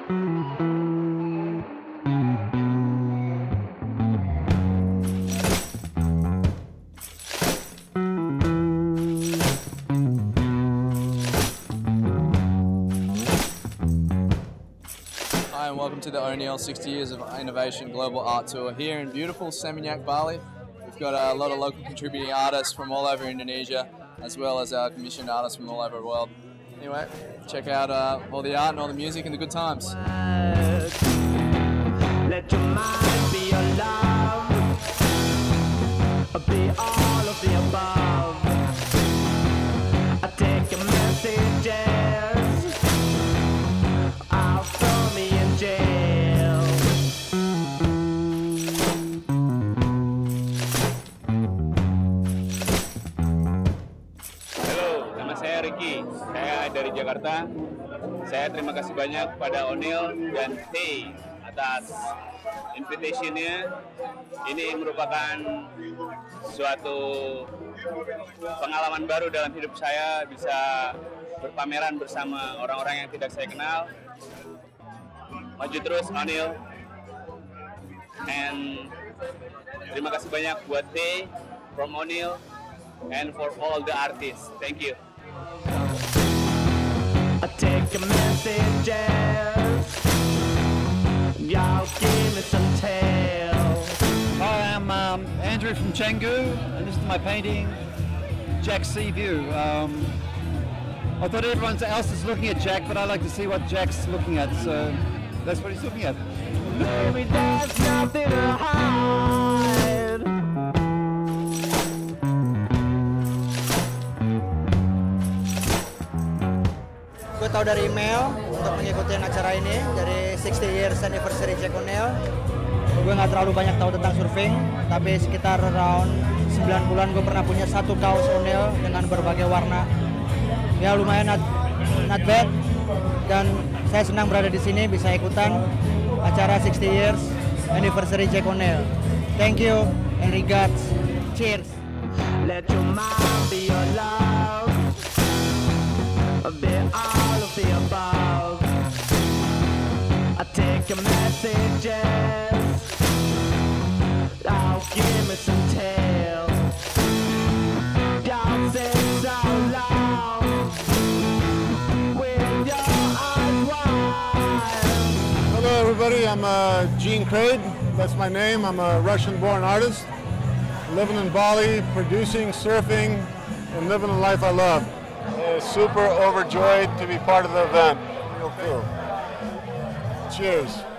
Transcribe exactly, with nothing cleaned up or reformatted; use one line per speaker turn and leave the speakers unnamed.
Hi and welcome to the O'Neill sixty Years of Innovation Global Art Tour here in beautiful Seminyak, Bali. We've got a lot of local contributing artists from all over Indonesia, as well as our commissioned artists from all over the world. Anyway, check out uh, all the art and all the music and the good times.
Let your mind be your love, be all of the above. I take your messages, I'll throw me in jail.
Halo, nama saya Ricky. Saya dari Jakarta. Saya terima kasih banyak pada O'Neill dan Hey atas invitation-nya. Ini merupakan suatu pengalaman baru dalam hidup saya, bisa berpameran bersama orang-orang yang tidak saya kenal. Maju terus O'Neill. And terima kasih banyak buat Hey from O'Neill and for all the artists. Thank you.
I take your messages, y'all give me some tail.
Hi, I'm um, Andrew from Canggu, and this is my painting, Jack Sea View. Um, I thought everyone else is looking at Jack, but I like to see what Jack's looking at, so that's what he's looking at.
Maybe there's nothing to hide.
Gue tahu dari email untuk mengikuti acara ini dari sixty years anniversary Jack O'Neill. Gue nggak terlalu banyak tahu tentang surfing, tapi sekitar around sembilan bulan gue pernah punya satu kaos O'Neill dengan berbagai warna. Ya lumayan not, not bad, dan saya senang berada di sini bisa ikutan acara sixty years anniversary Jack O'Neill. Thank you and regards. Cheers.
Let your mind be your love, be all of the above. I take your messages, I'll give me some tail. Don't say so loud, with your eyes wide.
Hello everybody, I'm uh, Gene Craig, that's my name. I'm a Russian-born artist, living in Bali, producing, surfing, and living the life I love. Uh, super overjoyed to be part of the event. Real cool. Cheers.